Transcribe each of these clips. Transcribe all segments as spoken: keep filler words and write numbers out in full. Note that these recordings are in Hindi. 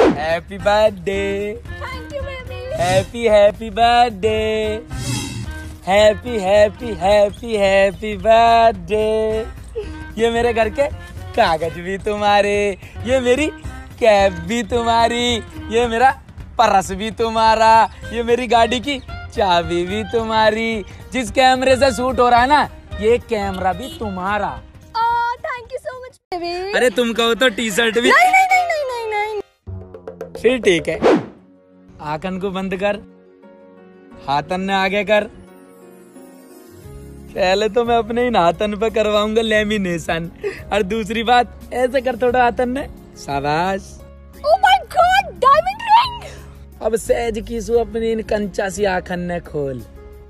Happy birthday. Thank you baby. Happy happy birthday. Happy happy happy happy birthday. ये मेरे घर के कागज भी तुम्हारे, ये मेरी कैप भी तुम्हारी, ये मेरा पर्स भी तुम्हारा, ये मेरी गाड़ी की चाबी भी तुम्हारी, जिस कैमरे से शूट हो रहा है ना ये कैमरा भी तुम्हारा। Thank you so much baby. अरे तुम कहो तो टी शर्ट भी। नहीं नहीं नहीं नहीं नहीं नहीं। फिर ठीक है, आंखन को बंद कर, हाथन ने आगे कर। पहले तो मैं अपने इन हाथन पे करवाऊंगा लेमिनेशन, और दूसरी बात ऐसे कर थोड़ा हाथन ने, शाबाश। Oh my god, diamond ring. अब सहज किसु अपनी इन कंचा सी आंखन ने खोल।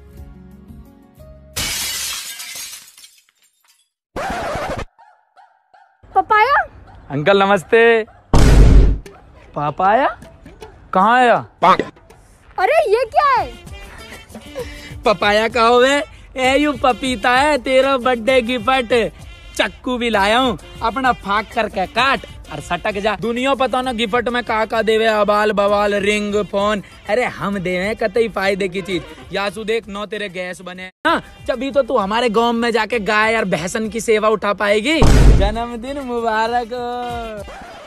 पपाया। अंकल नमस्ते। पापा आया? कहाँ आया? अरे ये क्या है? पपाया कहो वे, ए यू पपीता है, तेरा बर्थडे गिफ्ट। चक्कू भी लाया हूँ, अपना फाक करके काट और सटक जा। दुनिया पता ना गिफ्ट में का का देवे, अबाल बवाल रिंग फोन। अरे हम देवे कतई फायदे की चीज। यासु देख नौ तेरे गैस बने ना, जभी तो तू हमारे गांव में जाके गाय और भैंसन की सेवा उठा पाएगी। जन्मदिन मुबारक हो।